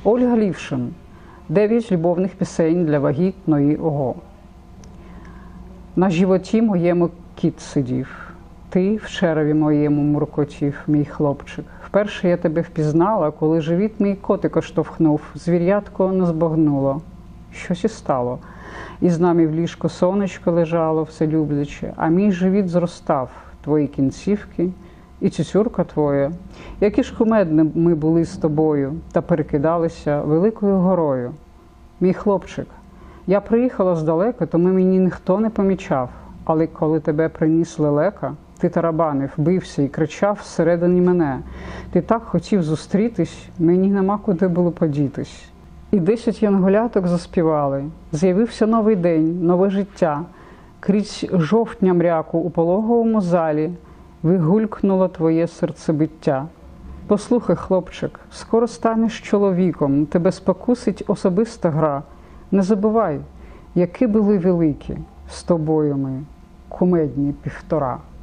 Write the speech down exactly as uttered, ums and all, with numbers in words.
Ольга Лівшин. Дев'ять любовних пісень для вагітної ого. На животі моєму кіт сидів, ти в череві моєму муркотів, мій хлопчик. Вперше я тебе впізнала, коли живіт мій котик оштовхнув, звір'ятко не збагнуло. Щось і стало. І з нами в ліжку сонечко лежало, все любляче, а мій живіт зростав, твої кінцівки і цюцюрка твоя. Які ж кумедні ми були з тобою та перекидалися великою горою. Мій хлопчик, я приїхала здалека, тому мені ніхто не помічав. Але коли тебе приніс лелека, ти тарабанив, бився і кричав всередині мене. Ти так хотів зустрітись, мені нема куди було подітись. І десять янголяток заспівали. З'явився новий день, нове життя. Крізь жовтня мряку у пологовому залі вигулькнуло твоє серцебиття. Послухай, хлопчик, скоро станеш чоловіком, тебе спокусить особиста гра. Не забувай, які були великі з тобою ми, кумедні півтора.